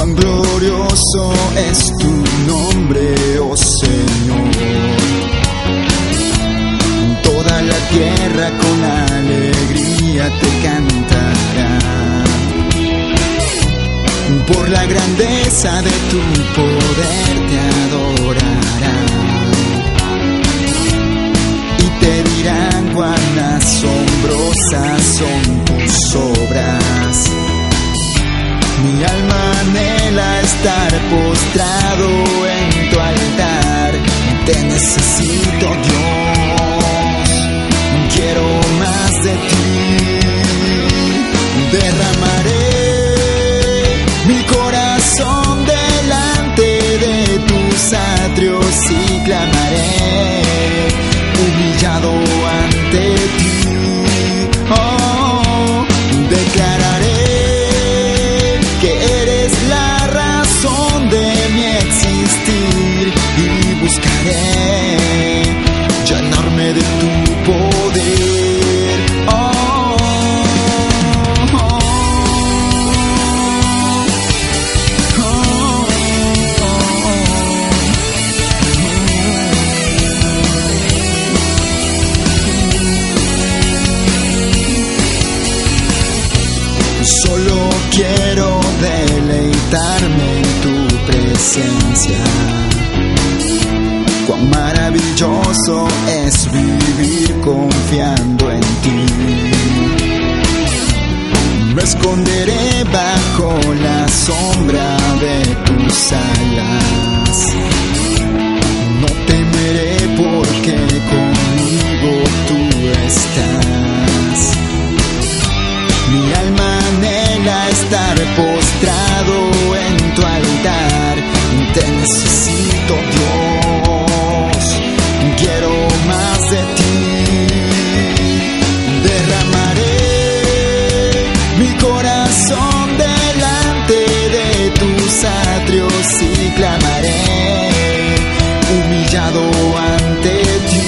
Cuán glorioso es tu nombre, oh Señor. Toda la tierra con alegría te cantará por la grandeza de tu poder te adorará y te dirán cuán asombrosas son tus obras. Mi alma anhela estar postrado en tu altar. Te necesito, Dios, quiero más de ti. Derramaré mi corazón delante de tus atrios y clamaré humillado ante ti. Oh, declararé que eres la razón de mi existir y buscaré llenarme de tu poder. Oh, oh, oh, oh, oh. Solo quiero deleitarme en tu presencia. Cuán maravilloso es vivir confiando en ti. Me esconderé bajo la sombra de tus alas. No temeré porque conmigo tú estás. Mi alma anhela estar postrado en tu altar. Te necesito, Dios, quiero más de ti. Derramaré mi corazón delante de tus atrios y clamaré humillado ante ti.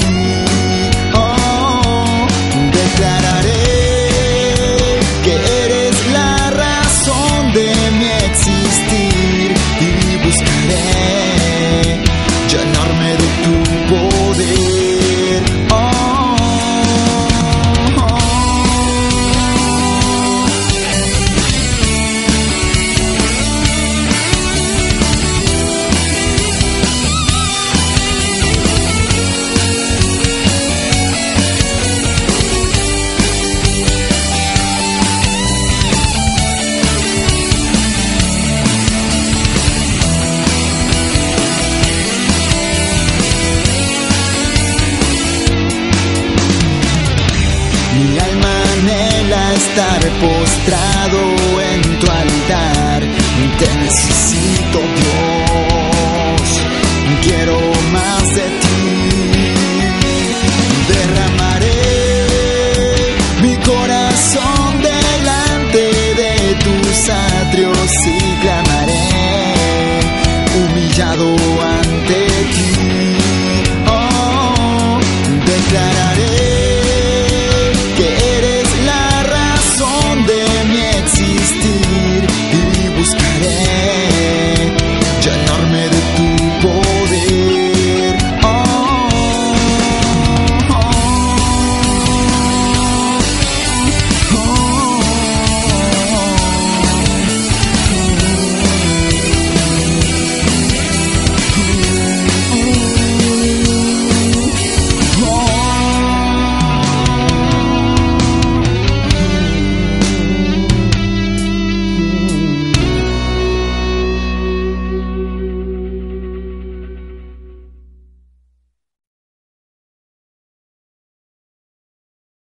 Oh, declararé que eres la razón de mi existir y buscaré llenarme de tu poder. Oh, oh, oh. Mi alma anhela estar postrado en tu altar. Te necesito, Dios, quiero